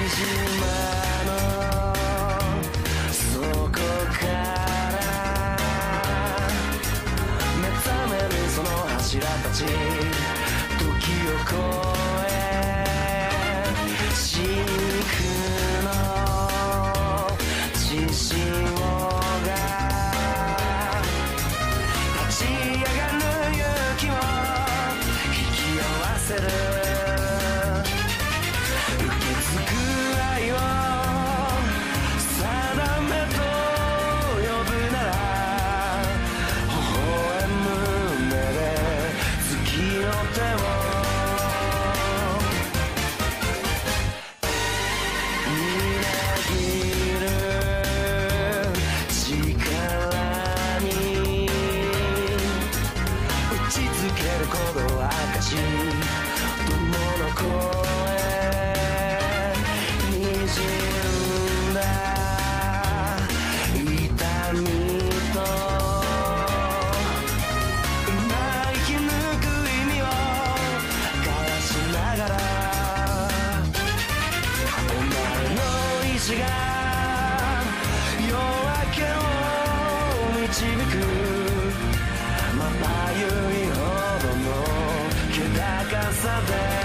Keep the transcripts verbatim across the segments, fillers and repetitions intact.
島の底から目覚めるその柱たち、時を越え真空の血潮が立ち上がる勇気を引き合わせる、受け継ぐ愛を定めと呼ぶなら、微笑む目で月の手をみなぎる力に打ちつける鼓動証、友の声にじんだ痛みと今生き抜く意味を交わしながら、お前の意志が夜明けを導く、まばゆいほどの気高さで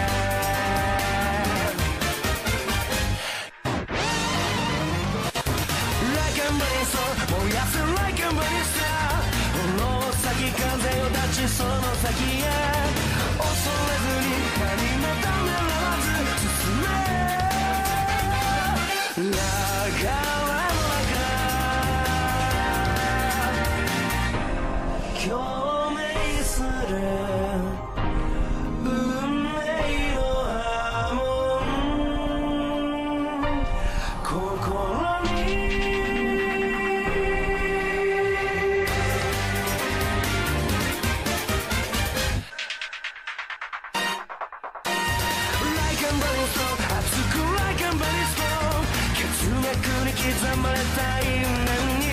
燃やす Like a burning star、 炎先風を立ちその先へ、恐れずに何もためらわず進め、ラガワの中共鳴する運命の波紋、心に熱く Like a burning stone、 血脈に刻まれた因縁に